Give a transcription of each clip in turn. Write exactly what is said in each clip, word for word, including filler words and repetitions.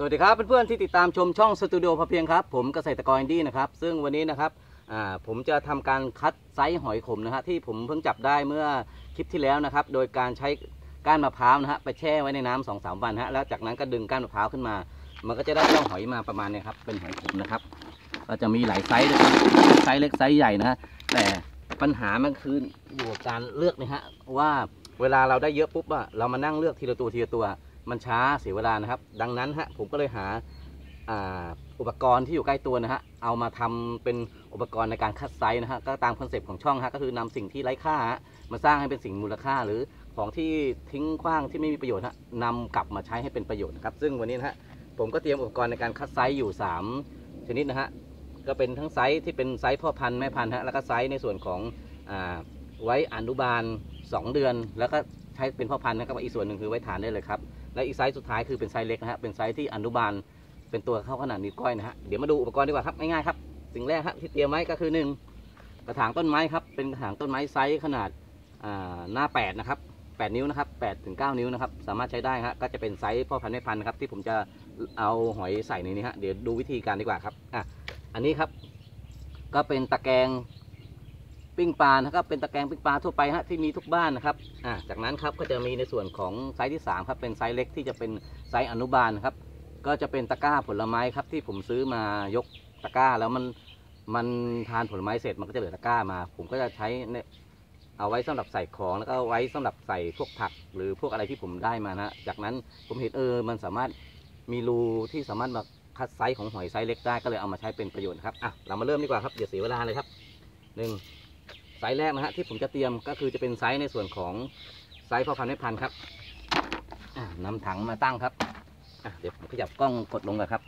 สวัสดีครับเพื่อนๆที่ติดตามชมช่องสตูดิโอพอเพียงครับผมเกษตรกรอินดี้นะครับซึ่งวันนี้นะครับผมจะทำการคัดไซส์หอยขมนะฮะที่ผมเพิ่งจับได้เมื่อคลิปที่แล้วนะครับโดยการใช้ก้านมะพร้าวนะฮะไปแช่ไว้ในน้ำสองสามวันฮะแล้วจากนั้นก็ดึงก้านมะพร้าวขึ้นมามันก็จะได้เจ้าหอยมาประมาณนี้ครับเป็นหอยขมนะครับก็จะมีหลายไซส์นะครับไซส์เล็กไซส์ใหญ่นะฮะแต่ปัญหามันคืออยู่กับการเลือกนะฮะว่าเวลาเราได้เยอะปุ๊บอะเรามานั่งเลือกทีละตัวทีละตัวมันช้าเสียเวลานะครับดังนั้นฮะผมก็เลยหาอุปกรณ์ที่อยู่ใกล้ตัวนะฮะเอามาทำเป็นอุปกรณ์ในการคัดไซส์นะฮะก็ตามคอนเซปต์ของช่องฮะก็คือนำสิ่งที่ไร้ค่ามาสร้างให้เป็นสิ่งมูลค่าหรือของที่ทิ้งขว้างที่ไม่มีประโยชน์ฮะนำกลับมาใช้ให้เป็นประโยชน์นะครับซึ่งวันนี้นะฮะผมก็เตรียมอุปกรณ์ในการคัดไซส์อยู่สามชนิดนะฮะก็เป็นทั้งไซส์ที่เป็นไซส์พ่อพันธุ์แม่พันธุ์ฮะแล้วก็ไซส์ในส่วนของอ่าไว้อนุบาลสองเดือนแล้วก็ใช้เป็นพ่อพันธุ์นะครับอีกส่วนหนึ่งคือไว้ฐานได้เลยครับและอีกไซส์สุดท้ายคือเป็นไซส์เล็กนะฮะเป็นไซส์ที่อนุบาลเป็นตัวเข้าขนาดนิ้วก้อยนะฮะเดี๋ยวมาดูอุปกรณ์ดีกว่าครับง่ายๆครับสิ่งแรกครับที่เตรียมไว้ก็คือหนึ่งกระถางต้นไม้ครับเป็นกระถางต้นไม้ไซส์ขนาดหน้าแปดนะครับแปดนิ้วนะครับแปดถึงเก้านิ้วนะครับสามารถใช้ได้ฮะก็จะเป็นไซส์พ่อพันธุ์แม่พันธุ์นะครับที่ผมจะเอาหอยใส่ในนี้ฮะเดี๋ยวดูวิธีการดีกว่าครับอ่ะอันนี้ครับก็เป็นตะแกรงปิ้งปลานะครับเป็นตะแกรงปิ้งปลาทั่วไปฮะที่มีทุกบ้านนะครับอ่าจากนั้นครับก็จะมีในส่วนของไซส์ที่สามครับเป็นไซส์เล็กที่จะเป็นไซส์อนุบาลครับก็จะเป็นตะกร้าผลไม้ครับที่ผมซื้อมายกตะกร้าแล้วมันมันทานผลไม้เสร็จมันก็จะเหลือตะกร้ามาผมก็จะใช้เนี่ยเอาไว้สำหรับใส่ของแล้วก็ไว้สำหรับใส่พวกผักหรือพวกอะไรที่ผมได้มานะจากนั้นผมเห็นเออมันสามารถมีรูที่สามารถมาคัดไซส์ของหอยไซส์เล็กได้ก็เลยเอามาใช้เป็นประโยชน์ครับอ่ะเรามาเริ่มดีกว่าครับอย่าเสียเวลาเลยครับหนึ่งไซส์แรกนะฮะที่ผมจะเตรียมก็คือจะเป็นไซส์ในส่วนของไซส์พ่อพันธุ์แม่พันธุ์ครับนำถังมาตั้งครับเดี๋ยวผมขยับกล้องกดลงเลยครับ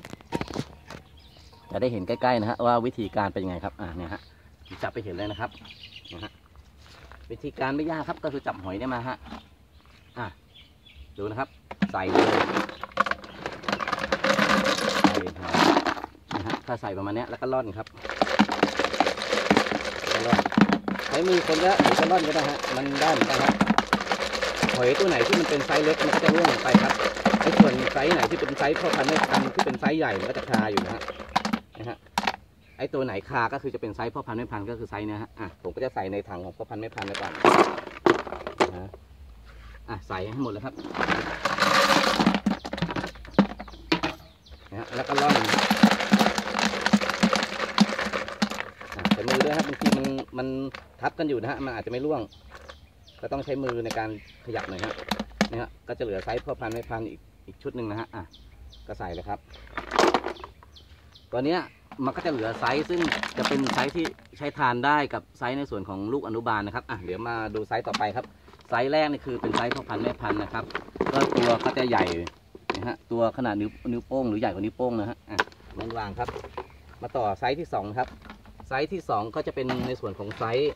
จะได้เห็นใกล้ๆนะฮะว่าวิธีการเป็นยังไงครับอ่าเนี่ยฮะจับไปเห็นเลยนะครับนะฮะวิธีการไม่ยากครับก็คือจับหอยได้มาฮะอ่ะดูนะครับใส่เลยใส่นะฮะถ้าใส่ประมาณนี้แล้วก็ร่อนครับร่อนใช้มือคนก็หรือจะร่อนก็ได้ฮะมันได้เหมือนกันครับหอยตัวไหนที่มันเป็นไซส์เล็กมันก็จะร่วงลงไปครับไอ้ส่วนไซส์ไหนที่เป็นไซส์พ่อพันธุ์แม่พันธุ์ที่เป็นไซส์ใหญ่มันก็จะคาอยู่นะฮะนะฮะไอ้ตัวไหนคาก็คือจะเป็นไซส์พ่อพันธุ์แม่พันธุ์ก็คือไซส์เนี้ยฮะอ่ะผมก็จะใส่ในถังของพ่อพันธุ์แม่พันธุ์ไปก่อนนะอ่ะใส่ให้หมดเลยครับนะฮะแล้วก็ร่อนใช้มือด้วยครับบางทีมันมันทับกันอยู่นะฮะมันอาจจะไม่ร่วงก็ต้องใช้มือในการขยับหน่อยฮะนี่ฮะก็จะเหลือไซส์พ่อพันธุ์แม่พันธุ์อีกอีกชุดหนึ่งนะฮะอ่ะก็ใส่เลยครับตัวเนี้ยมันก็จะเหลือไซส์ซึ่งจะเป็นไซส์ที่ใช้ทานได้กับไซส์ในส่วนของลูกอนุบาลนะครับอ่ะเดี๋ยวมาดูไซส์ต่อไปครับไซส์แรกนี่คือเป็นไซส์พ่อพันธุ์แม่พันธุ์นะครับก็ตัวก็จะใหญ่นะฮะตัวขนาดนิ้วนิ้วโป้งหรือใหญ่กว่านิ้วโป้งนะฮะอ่ะมันวางครับมาต่อไซส์ที่สองครับไซส์ที่สองก็จะเป็นในส่วนของไซส์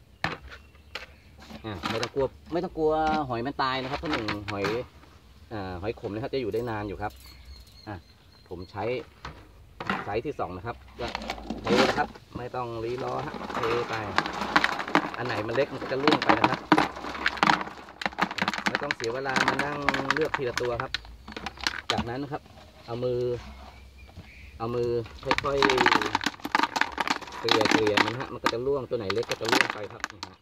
อ่ะไม่ต้องกลัวไม่ต้องกลัวหอยมันตายนะครับเพราะหนึ่งหอยอ่าหอยขมนะครับจะอยู่ได้นานอยู่ครับอ่ะผมใช้ไซส์ที่สองนะครับก็เทนะครับไม่ต้องรีรอฮะเทไปอันไหนมันเล็กมันก็จะล่วงไปนะครับไม่ต้องเสียเวลามานั่งเลือกทีละตัวครับจากนั้นนะครับเอามือเอามือค่อยๆเกลี่ยเกลี่ยมันฮะมันก็จะล่วงตัวไหนเล็กก็จะล่วงไปครับ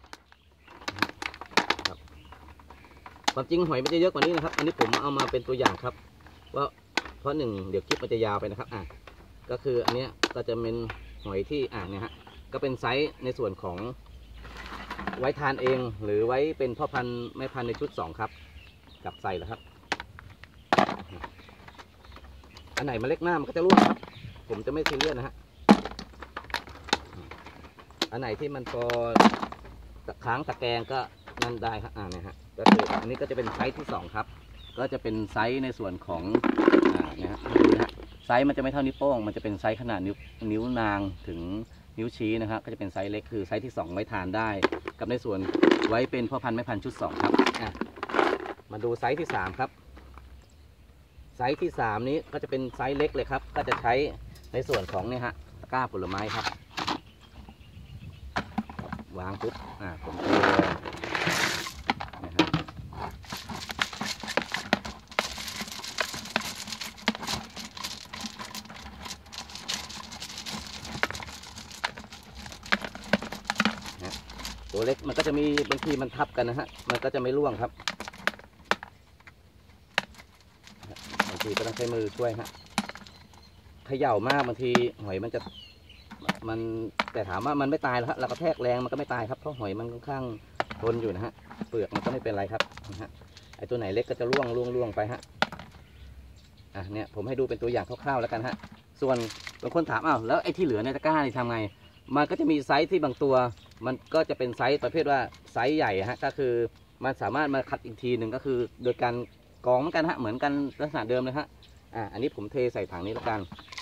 ครับความจริงหอยมันจะเยอะกว่านี้นะครับอันนี้ผมเอามาเป็นตัวอย่างครับว่าเพราะหนึ่งเดี๋ยวคลิปมันจะยาวไปนะครับอ่ะก็คืออันนี้ก็จะเป็นหอยที่อ่าเนี่ยฮะก็เป็นไซส์ในส่วนของไว้ทานเองหรือไว้เป็นพ่อพันธุ์แม่พันธุ์ในชุดสองครับกลับใส่แล้วครับอันไหนมันเล็กหน้ามันก็จะร่วงครับผมจะไม่ซีเรียสนะฮะอันไหนที่มันพอตะค้างตะแกรงก็นั่นได้ครับอ่าเนี่ยฮะก็คืออันนี้ก็จะเป็นไซส์ที่สองครับก็จะเป็นไซส์ในส่วนของอ่าเนี่ยฮะดูนะฮะไซส์มันจะไม่เท่านิ้วโป้งมันจะเป็นไซส์ขนาดนิ้วนิ้วนางถึงนิ้วชี้นะครับก็จะเป็นไซส์เล็กคือไซส์ที่สองไว้ทานได้กับในส่วนไว้เป็นพ่อพันธุ์แม่พันธุ์ชุดสองครับอ่ะมาดูไซส์ที่สามครับไซส์ที่สามนี้ก็จะเป็นไซส์เล็กเลยครับก็จะใช้ในส่วนของนี่ฮะตะกร้าผลไม้ครับวางปุ๊บอ่าผมเทเลยนะครับตัวเล็กมันก็จะมีบางทีมันทับกันนะฮะมันก็จะไม่ร่วงครับบางทีก็ต้องใช้มือช่วยฮะเขย่ามากบางทีหอยมันจะมันแต่ถามว่ามันไม่ตายหรอกครับเราก็แทกแรงมันก็ไม่ตายครับเพราะหอยมันค่อนข้างทนอยู่นะฮะเปลือกมันก็ไม่เป็นไรครับนะฮะไอตัวไหนเล็กก็จะร่วงร่วงร่วงไปฮะอ่ะเนี่ยผมให้ดูเป็นตัวอย่างคร่าวๆแล้วกันฮะส่วนบางคนถามอ้าวแล้วไอ้ที่เหลือในตะกร้านี่ทำไงมันก็จะมีไซส์ที่บางตัวมันก็จะเป็นไซส์ประเภทว่าไซส์ใหญ่ฮะก็คือมันสามารถมาคัดอีกทีหนึ่งก็คือโดยการกองเหมือนกันฮะเหมือนกันลักษณะเดิมเลยฮะอ่ะอันนี้ผมเทใส่ถังนี้แล้วกัน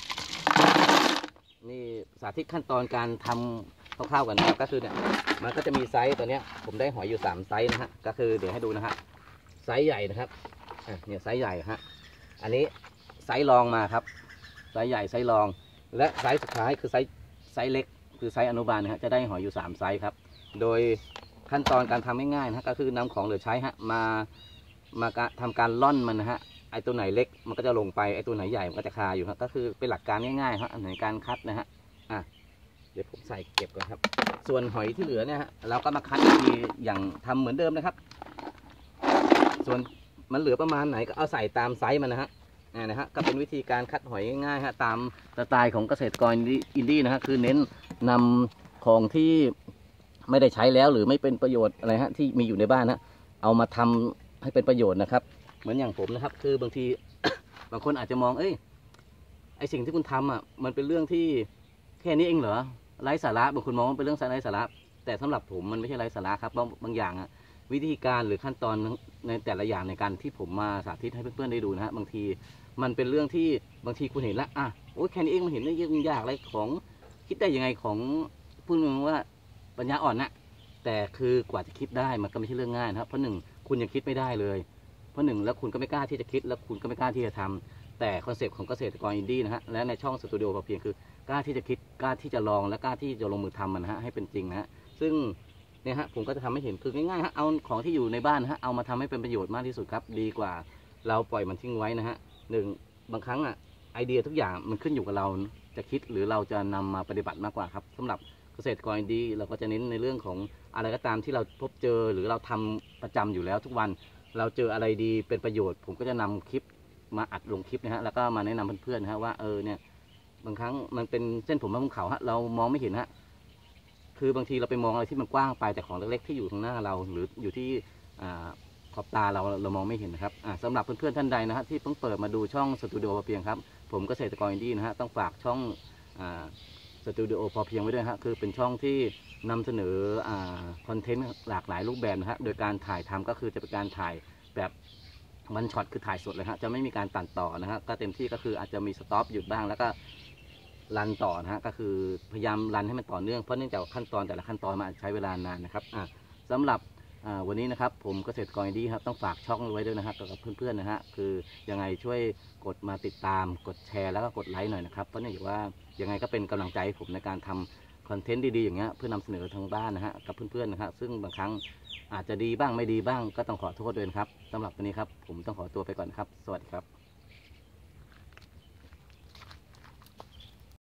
นี่สาธิตขั้นตอนการทำคร่าวๆกันนะครับก็คือเนี่ยมันก็จะมีไซส์ตัวเนี้ยผมได้หอยอยู่สามไซส์นะฮะก็คือเดี๋ยวให้ดูนะฮะไซส์ใหญ่นะครับอ่ะเนี่ยไซส์ใหญ่ฮะอันนี้ไซส์รองมาครับไซส์ใหญ่ไซส์รองและไซส์สุดท้ายคือไซส์ไซส์เล็กคือไซส์อนุบาลนะฮะจะได้หอยอยู่สามไซส์ครับโดยขั้นตอนการทำง่ายๆนะก็คือนำของเหลือใช้ฮะมามาทำการล่อนมันนะฮะไอตัวไหนเล็กมันก็จะลงไปไอตัวไหนใหญ่มันก็จะคาอยู่ครับก็คือเป็นหลักการง่ายๆครับในการคัดนะฮะอ่ะเดี๋ยวผมใส่เก็บก่อนครับส่วนหอยที่เหลือเนี่ยฮะเราก็มาคัดอีกทีอย่างทำเหมือนเดิมนะครับส่วนมันเหลือประมาณไหนก็เอาใส่ตามไซส์มันนะฮะนี่นะฮะก็เป็นวิธีการคัดหอยง่ายๆฮะตามสไตล์ของเกษตรกรอินดี้นะฮะคือเน้นนำของที่ไม่ได้ใช้แล้วหรือไม่เป็นประโยชน์อะไรฮะที่มีอยู่ในบ้านฮะเอามาทำให้เป็นประโยชน์นะครับเหมือนอย่างผมนะครับคือบางที บางคนอาจจะมองเอ้ยไอสิ่งที่คุณทำอ่ะมันเป็นเรื่องที่แค่นี้เองเหรอไร้สาระบางคนมองว่าเป็นเรื่องไร้สาระแต่สำหรับผมมันไม่ใช่ไร้สาระครับบางบางอย่างอ่ะวิธีการหรือขั้นตอนในแต่ละอย่างในการที่ผมมาสาธิตให้เพื่อนๆได้ดูนะฮะบางทีมันเป็นเรื่องที่บางทีคุณเห็นแล้วอ่ะโอ้ยแค่นี้เองมันเห็นได้ยังยากอะไรของคิดได้ยังไงของพูดง่ายๆว่าปัญญาอ่อนนะแต่คือกว่าจะคิดได้มันก็ไม่ใช่เรื่องง่ายนะครับเพราะหนึ่งคุณยังคิดไม่ได้เลยเพราะหนึ่งแล้วคุณก็ไม่กล้าที่จะคิดแล้วคุณก็ไม่กล้าที่จะทำแต่คอนเซปต์ของเกษตรกรอินดี้นะฮะและในช่องสตูดิโอพอเพียงคือกล้าที่จะคิดกล้าที่จะลองและกล้าที่จะลงมือทำมันนะฮะให้เป็นจริงนะฮะซึ่งเนี่ยฮะผมก็จะทำให้เห็นคือง่ายๆฮะเอาของที่อยู่ในบ้านฮะเอามาทำให้เป็นประโยชน์มากที่สุดครับดีกว่าเราปล่อยมันทิ้งไว้นะฮะหนึ่งบางครั้งอ่ะไอเดียทุกอย่างมันขึ้นอยู่กับเราจะคิดหรือเราจะนำมาปฏิบัติมากกว่าครับสำหรับเกษตรกรอินดี้เราก็จะเน้นในเรื่องของอะไรก็ตามที่เราพบเจอหรือเราทำประจำอยู่แล้วทุกวันเราเจออะไรดีเป็นประโยชน์ผมก็จะนำคลิปมาอัดลงคลิปนะฮะแล้วก็มาแนะนำเพื่อนๆนะฮะว่าเออเนี่ยบางครั้งมันเป็นเส้นผมบนเขาฮะเรามองไม่เห็นฮะคือบางทีเราไปมองอะไรที่มันกว้างไปแต่ของเล็กๆที่อยู่ข้างหน้าเราหรืออยู่ที่ขอบตาเราเรามองไม่เห็นนะครับสำหรับเพื่อนๆท่านใดนะฮะที่เพิ่งเปิดมาดูช่องสตูดิโอพอเพียงครับผมเกษตรกรอินดี้นะฮะต้องฝากช่องสตูดิโอพอเพียงไว้ด้วยฮะคือเป็นช่องที่นำเสนอคอนเทนต์หลากหลายรูปแบบนะฮะโดยการถ่ายทำก็คือจะเป็นการถ่ายแบบวันช็อตคือถ่ายสดเลยฮะจะไม่มีการตัดต่อนะฮะก็เต็มที่ก็คืออาจจะมีสต็อปหยุดบ้างแล้วก็รันต่อนะฮะก็คือพยายามรันให้มันต่อเนื่องเพราะเนื่องจากขั้นตอนแต่ละขั้นตอนมันอาจใช้เวลานานนะครับอ่ะสำหรับวันนี้นะครับผมเกษตรกรอินดี้ครับต้องฝากช่องไว้ด้วยนะฮะกับเพื่อนๆนะฮะคือยังไงช่วยกดมาติดตามกดแชร์แล้วก็กดไลค์หน่อยนะครับเพราะเนื่องจากว่ายังไงก็เป็นกำลังใจให้ผมในการทำคอนเทนต์ดีๆอย่างเงี้ยเพื่อนำเสนอทางบ้านนะฮะกับเพื่อนๆนะครับซึ่งบางครั้งอาจจะดีบ้างไม่ดีบ้างก็ต้องขอโทษด้วยนะครับสำหรับวันนี้ครับผมต้องขอตัวไปก่อนครับสวัสดีครับ